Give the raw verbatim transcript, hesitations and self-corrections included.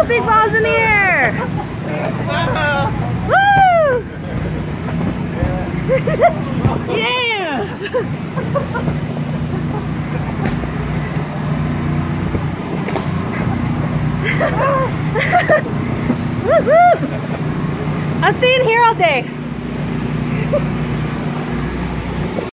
big balls in the air! Woo! Yeah! Woo-hoo! I'll stay in here all day.